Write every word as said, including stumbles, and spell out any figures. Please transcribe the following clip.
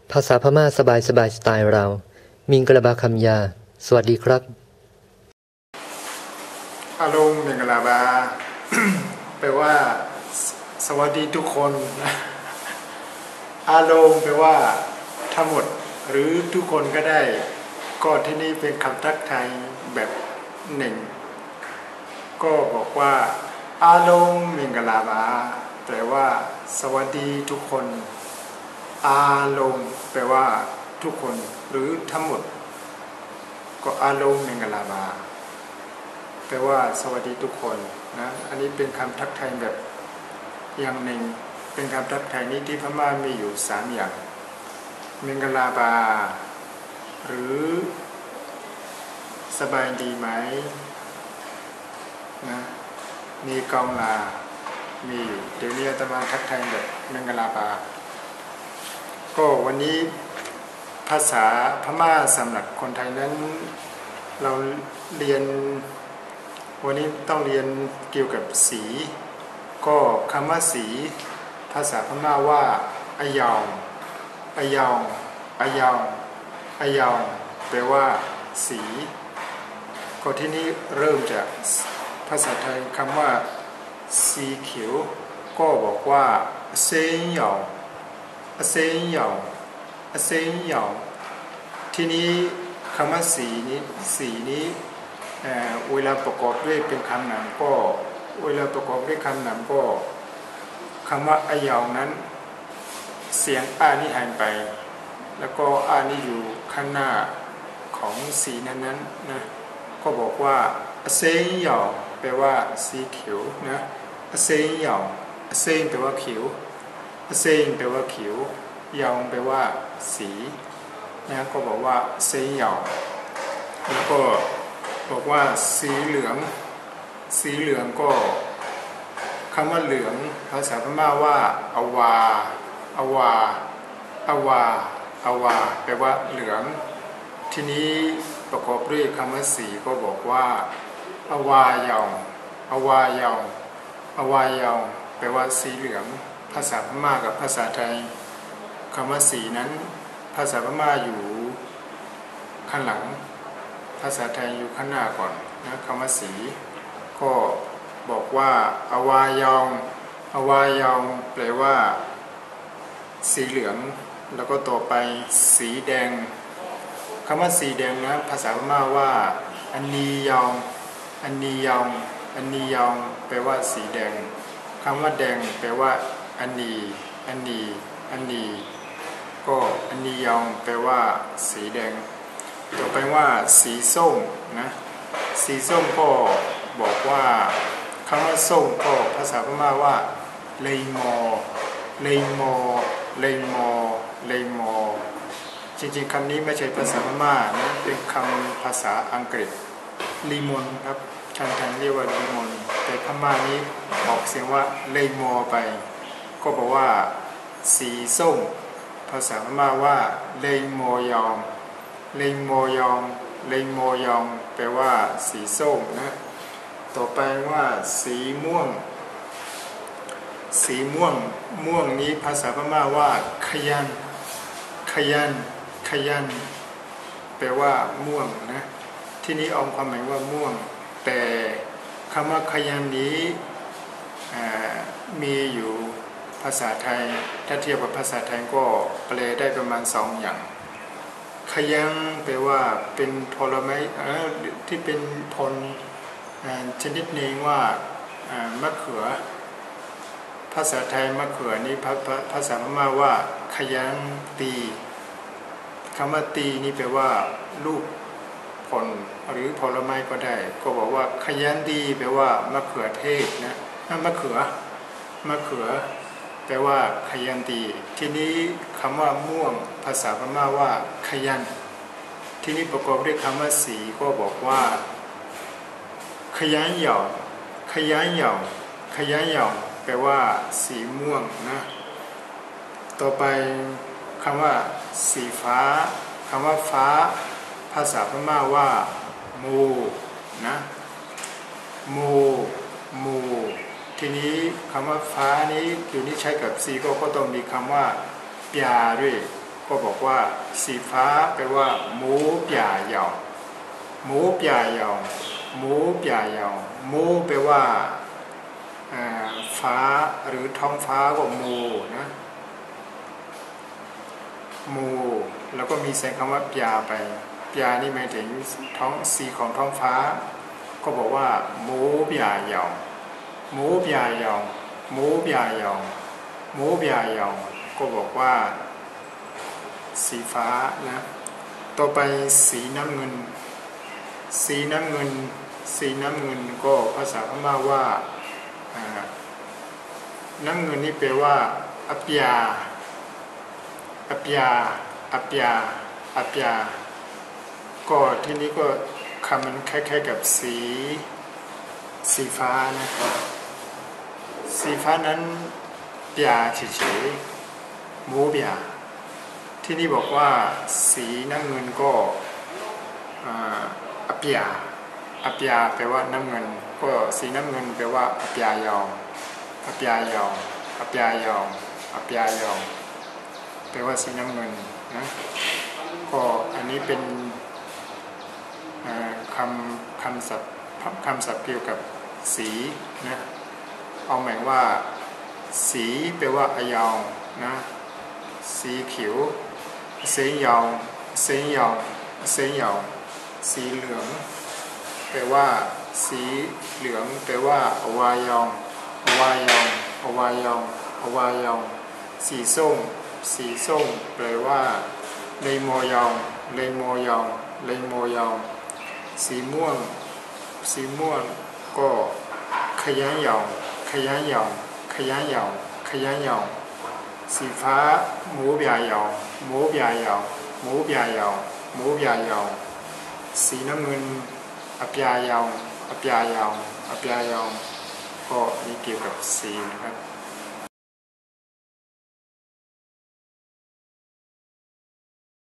ภาษาพม่าสบายสบายสไตล์เรามิงกลาบาคำยาสวัสดีครับอาลงมิงกลาบา แปลว่าสวัสดีทุกคนอาลงแปลว่าทั้งหมดหรือทุกคนก็ได้ก็ที่นี่เป็นคำทักทายแบบหนึ่งก็บอกว่าอาลงมิงกลาบาแปลว่าสวัสดีทุกคนอาลงแปลว่าทุกคนหรือทั้งหมดก็อาลงมิงกลาบาแปลว่าสวัสดีทุกคนนะอันนี้เป็นคำทักทายแบบอย่างหนึ่งเป็นคำทักทายนี้ที่พม่ามีอยู่สามอย่างมิงกลาบาหรือสบายดีไหมนะมีกองลามีอยู่เดี๋ยวนี้อาตมาทักทายแบบมิงกลาบาก็วันนี้ภาษาพม่าสำหรับคนไทยนั้นเราเรียนวันนี้ต้องเรียนเกี่ยวกับสีก็คำว่าสีภาษาพม่าว่าอายองอายองอายองอายองแปลว่าสีก็ที่นี้เริ่มจากภาษาไทยคำว่าสีเขียวก็บอกว่าเซนหยองเซนหยองเซนหยองที่นี้คำว่าสีนี้สีนี้เอ่อเวลาประกอบด้วยเป็นคำนามก็เวลาประกอบด้วยคำนามก็คำว่าอายองนั้นเสียงอานี้หายไปแล้วก็อานี้อยู่ข้างหน้าของสีนั้นนั้นนะก็บอกว่าเซนหยองแปลว่าสีเขียวนะเซนหยองเซนแปลว่าเขียวเซนแปลว่าเขียวยองแปลว่าสีนะก็บอกว่าเซนหยองแล้วก็บอกว่าสีเหลืองสีเหลืองก็คำว่าเหลืองภาษาพม่าว่าอวาอวาอวาอวาแปลว่าเหลืองทีนี้ประกอบด้วยคำว่าสีก็บอกว่าอวายองอวายองอวายองแปลว่าสีเหลืองภาษาพม่ากับภาษาไทยคำว่าสีนั้นภาษาพม่าอยู่ข้างหลังภาษาไทยอยู่ข้างหน้าก่อนนะคำว่าสีก็บอกว่าอวายองอวายองแปลว่าสีเหลืองแล้วก็ต่อไปสีแดงคำว่าสีแดงนะภาษาพม่าว่าอันนียองอันนียองอันนียองแปลว่าสีแดงคำว่าแดงแปลว่าอันนีอันนีอันนีก็อันนียองแปลว่าสีแดงต่อไปว่าสีส้มนะสีส้มก็บอกว่าคำว่าส้มก็ภาษาพม่าว่าเลยมอเลยมอเลยมอเลยมอจริงๆคำนี้ไม่ใช่ภาษาพม่านะเป็นคำภาษาอังกฤษลีมอนครับชาวไทยเรียกว่าลีมอนแต่พม่านี้ออกเสียงว่าเลยมอไปก็บอกว่าสีส้มภาษาพม่าว่าเลยมอยองเลยมอยองเลยมอยองแปลว่าสีส้มนะต่อไปว่าสีม่วงสีม่วงม่วงนี้ภาษาพม่าว่าขยันขยันขยันแปลว่าม่วงนะที่นี้เอาความหมายว่าม่วงแต่คำว่าขยันนี้มีอยู่ภาษาไทยถ้าเทียบกับภาษาไทยก็แปลได้ประมาณสองอย่างขยันแปลว่าเป็นผลไม้ที่เป็นผลชนิดหนึ่งว่ามะเขือภาษาไทยมะเขือนี้ภาษาพม่าว่าขยันตีคำว่าตีนี่แปลว่าลูกผลหรือผลไม้ก็ได้ก็บอกว่าขยันตีแปลว่ามะเขือเทศนะมะเขือมะเขือแปลว่าขยันตีทีนี้คำว่าม่วงภาษาพม่าว่าขยันทีนี้ประกอบด้วยคำว่าสีก็บอกว่าขยันหยองขยันหยองขยันหยองแปลว่าสีม่วงนะต่อไปคำว่าสีฟ้าคำว่าฟ้าภาษาพม่าว่ามูนะมูมูทีนี้คำว่าฟ้านี้อยู่นี่ใช้กับสีก็ก็ต้องมีคำว่าปยาด้วยก็บอกว่าสีฟ้าแปลว่าหมูป่าเหยาหมูป่าเหยาหมูป่าเหยาหมูแปลว่าฟ้าหรือท้องฟ้าก็มูนะมูแล้วก็มีใส่คำว่าป่าไปป่านี่หมายถึงท้องสีของท้องฟ้าก็บอกว่าหมูป่าเหยาหมูป่าเหยาหมูป่าเหยาหมูป่าเหยาก็บอกว่าสีฟ้านะต่อไปสีน้ำเงินสีน้ำเงินสีน้ำเงินก็ภาษาพม่าว่าน้ำเงินนี่แปลว่าอัปยาอัปยาอัปยาอัปยาก็ที่นี้ก็คำมันคล้ายๆกับสีสีฟ้านะสีฟ้านั้นปยาเฉยๆหมูปยาที่นี่บอกว่าสีน้ำเงินก็อัปยาอัปยาแปลว่าน้ำเงินก็สีน้ำเงินแปลว่าอัปยายองอัปยายองอัปยายองอัปยายองแปลว่าสีน้ำเงินนะก็อันนี้เป็นคำคำศัพท์คำศัพท์เกี่ยวกับสีนะเอาหมายว่าสีแปลว่าอายองนะสีเขียวเสียงยองเสียงยองเสียงยองสีเหลืองแปลว่าสีเหลืองแปลว่าอวายองอวายองอวายองอวายองสีส้มสีส้มแปลว่าเลโมยองเลโมยองเลโมยองสีม่วงสีม่วงก็ขยันยองขยันยองขยันยองขยันยองสีฟ้าหมูป่าเหยาหมูป่าเหยาหมูป่าเหยาหมูป่าเหยาสีน้ำเงินอัปยาเหยาอัปยาเหยาอัปยาเหยาก็นี่เกี่ยวกับสีนะครับ